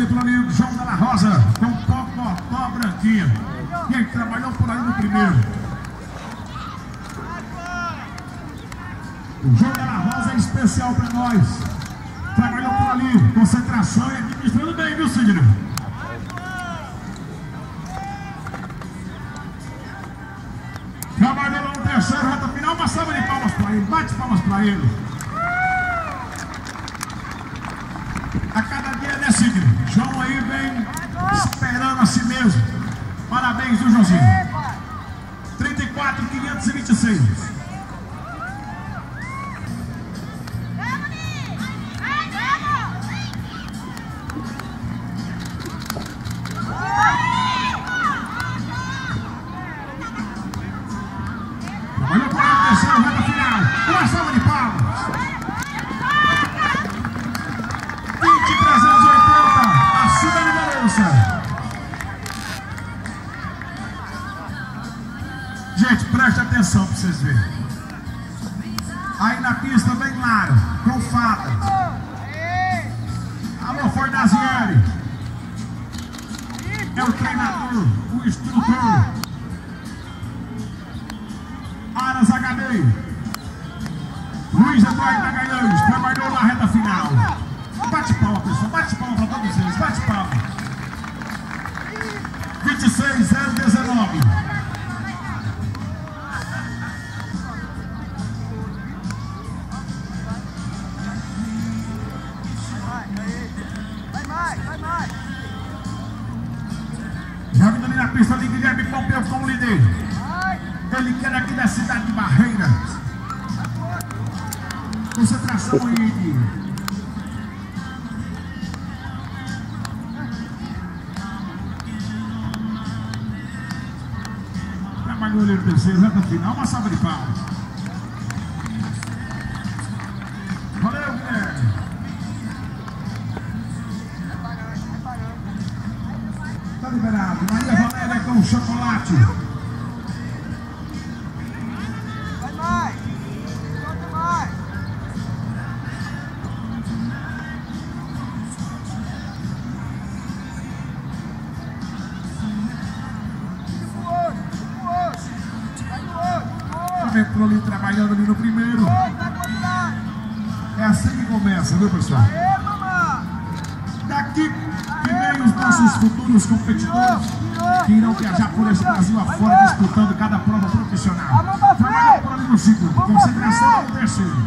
ali pelo amigo João Della Rosa, com Pocotó Branquinha. Quem trabalhou por ali no primeiro. O João Della Rosa é especial para nós. Trabalhou por ali, concentração e administrando bem, viu, Sidney? Trabalhou lá no terceiro, reta final, uma salva de palmas para ele, bate palmas para ele. A cada dia, né, Sidney? João aí vem esperando a si mesmo. Parabéns, viu, Joãozinho? 34.526. Olha para o terceiro, reta final. Uma salva de palmas. 20.380. Acima da liderança. Gente, preste atenção para vocês verem. Aí na pista vem Lara, com Fada. Alô, Fornazieri. É o treinador, o instrutor. Aras HD. Luiz Eduardo Magalhães trabalhou na reta final. Bate palma, pessoal. Bate palma para todos eles. Bate palma. 26.019. Já vindo ali na pista ali, Guilherme Pompeu como líder. Ele quer aqui da cidade de Barreiras. Concentração aí. Trabalhou ali no terceiro, reta final, uma salva de palmas. Valeu, Guilherme. Tá liberado. Maria Valéria com chocolate. Por ali trabalhando ali no primeiro. É assim que começa, viu, pessoal? Daqui que vem os nossos futuros competidores que irão viajar por esse Brasil afora disputando cada prova profissional. Trabalhando por ali no segundo, concentração no terceiro.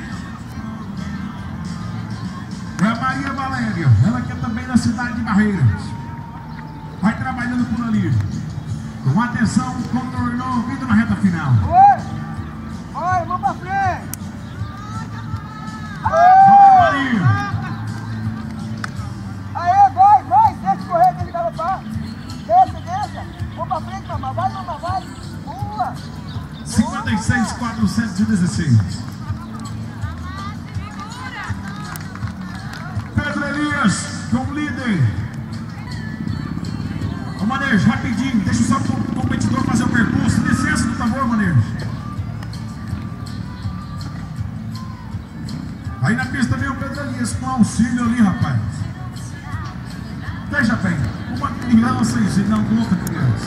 É a Maria Valéria, ela que é também da cidade de Barreiras. Vai trabalhando por ali. Com atenção, contornou, vindo na reta final. Vai, vamos pra frente! Maria! Aê, vai! Deixa correr, deixa galopar! Deixa! Vamos pra frente, mamãe! Vai! Boa! 56.416. Pedro Elias, como líder. O Manejo, rapidinho, deixa só o competidor fazer o percurso. Licença, por favor, Manejo. Aí na pista veio o Pedro Elias com auxílio ali, rapaz. Veja bem, uma criança ensinando outra criança.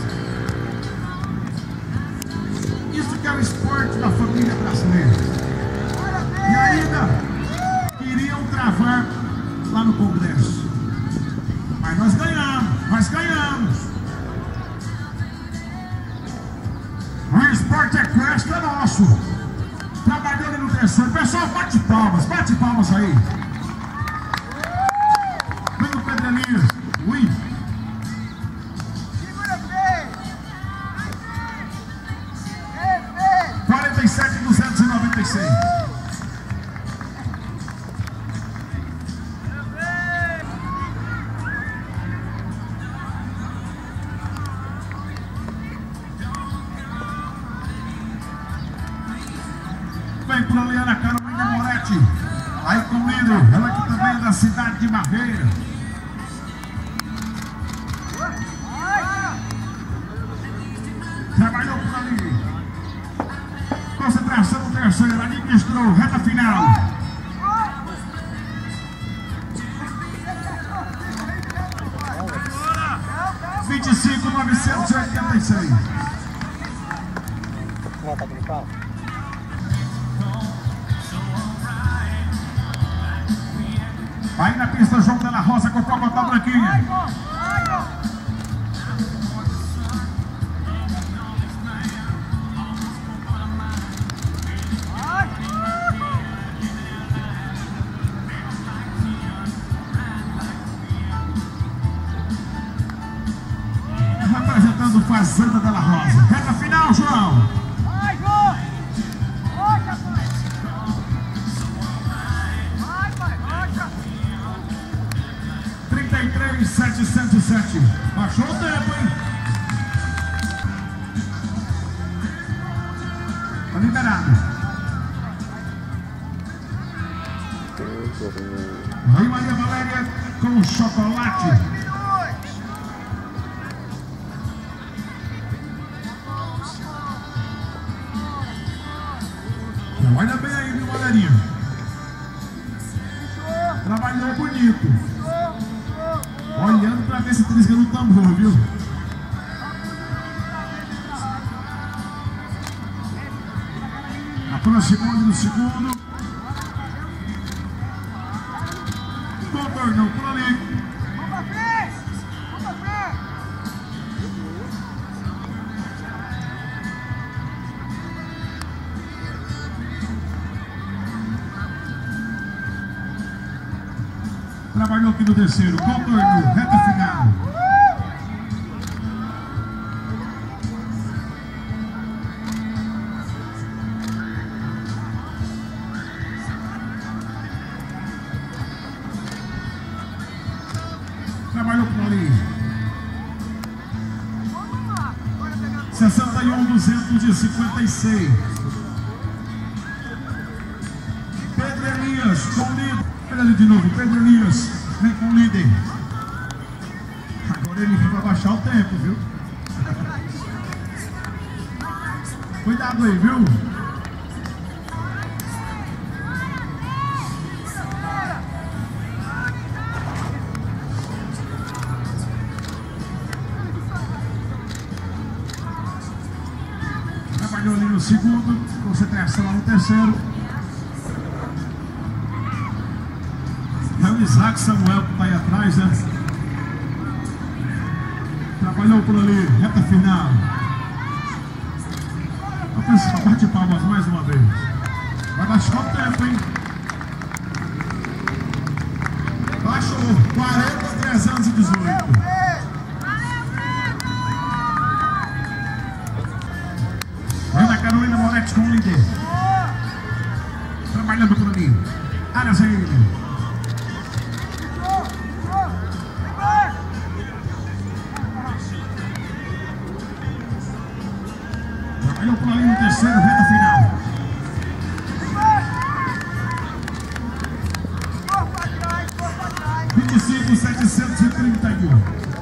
Isso que é o esporte da família brasileira. E ainda queriam travar lá no Congresso. Mas nós ganhamos. O esporte equestre é nosso. Trabalhando no terceiro. Pessoal, bate palmas aí. Vem o Pedro Elias. Ui. Segura bem! 47.296. Vem por ali Ana Carolina Moretti. Aí com líder, ela que também é da cidade de Barreiras. Trabalhou por ali. Concentração no terceiro, administrou, reta final. 29.986. Tá aqui no carro? Aí na pista, João Della Rosa com o Cocotó Branquinha. Representando Fazenda Della Rosa. Reta final, João. Vai, João! Rocha, pai! Vai, rocha! 33.707. Baixou o tempo, hein? Tá liberado. Aí Maria Valéria com chocolate. Olha bem aí, viu, Valerinho? Trabalhou bonito. Olhando pra ver se trisca no tambor, viu? Aproximou no segundo. Contornou por ali. Vamos pra frente! Vamos pra frente! Trabalhou aqui no terceiro, contorno, reta final. Trabalhou por ali. 61.256. Pedro Elias com líder. Olha ali de novo, Pedro Elias vem com o líder. Agora ele vai baixar o tempo, viu? Cuidado aí, viu? Trabalhou ali no segundo, concentração lá no terceiro. É o Isaac Samuel que está aí atrás, né? Trabalhou por ali, reta final. Vamos bate palmas mais uma vez. Vai baixar o tempo, hein? Baixou 40.318. Ana Carolina Moretti com o líder. Trabalhando por ali. Áreas aí. Trabalhou por ali no terceiro, reta final. 25.731.